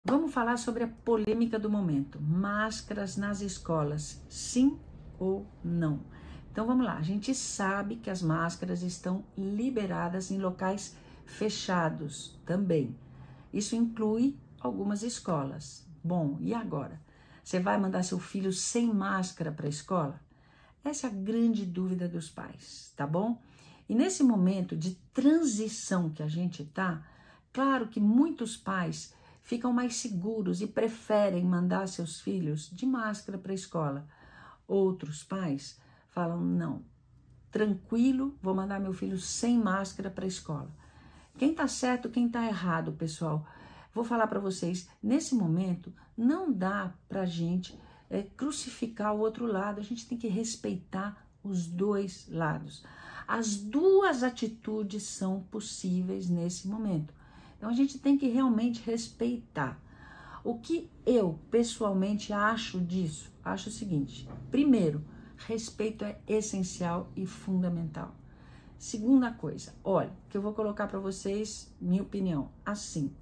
Vamos falar sobre a polêmica do momento. Máscaras nas escolas, sim ou não? Então vamos lá, a gente sabe que as máscaras estão liberadas em locais fechados também. Isso inclui algumas escolas. Bom, e agora? Você vai mandar seu filho sem máscara para a escola? Essa é a grande dúvida dos pais, tá bom? E nesse momento de transição que a gente tá, claro que muitos pais ficam mais seguros e preferem mandar seus filhos de máscara para a escola. Outros pais falam, não, tranquilo, vou mandar meu filho sem máscara para a escola. Quem tá certo, quem tá errado, pessoal? Vou falar para vocês, nesse momento, não dá pra gente crucificar o outro lado, a gente tem que respeitar os dois lados. As duas atitudes são possíveis nesse momento. Então a gente tem que realmente respeitar. O que eu pessoalmente acho disso? Acho o seguinte: primeiro, respeito é essencial e fundamental. Segunda coisa, olha, que eu vou colocar para vocês minha opinião, assim.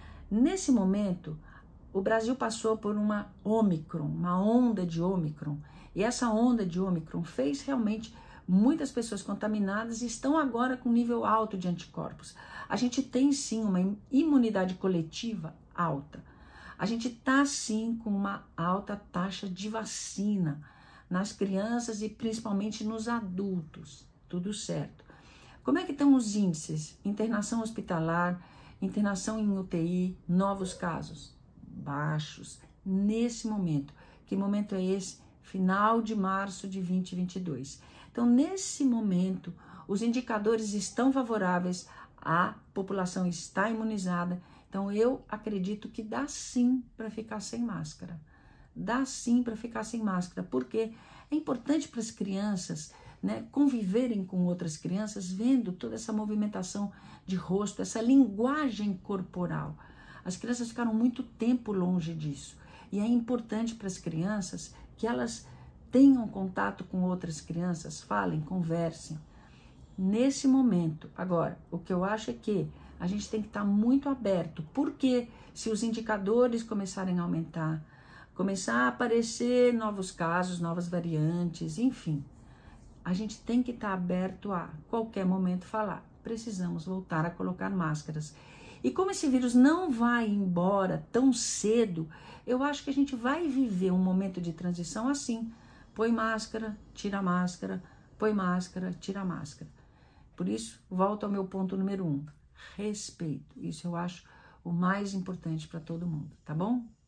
Nesse momento, o Brasil passou por uma Ômicron, uma onda de Ômicron, e essa onda de Ômicron fez realmente muitas pessoas contaminadas e estão agora com nível alto de anticorpos. A gente tem sim uma imunidade coletiva alta. A gente está sim com uma alta taxa de vacina nas crianças e principalmente nos adultos. Tudo certo. Como é que estão os índices? Internação hospitalar, internação em UTI, novos casos? Baixos. Nesse momento. Que momento é esse? Final de março de 2022. Então, nesse momento, os indicadores estão favoráveis, a população está imunizada. Então, eu acredito que dá sim para ficar sem máscara. Dá sim para ficar sem máscara, porque é importante para as crianças, né, conviverem com outras crianças, vendo toda essa movimentação de rosto, essa linguagem corporal. As crianças ficaram muito tempo longe disso. E é importante para as crianças que elas tenham contato com outras crianças, falem, conversem. Nesse momento, agora, o que eu acho é que a gente tem que estar muito aberto, porque se os indicadores começarem a aumentar, começar a aparecer novos casos, novas variantes, enfim, a gente tem que estar aberto a qualquer momento falar, precisamos voltar a colocar máscaras. E como esse vírus não vai embora tão cedo, eu acho que a gente vai viver um momento de transição assim. Põe máscara, tira máscara, põe máscara, tira máscara. Por isso, volto ao meu ponto número 1, respeito. Isso eu acho o mais importante para todo mundo, tá bom?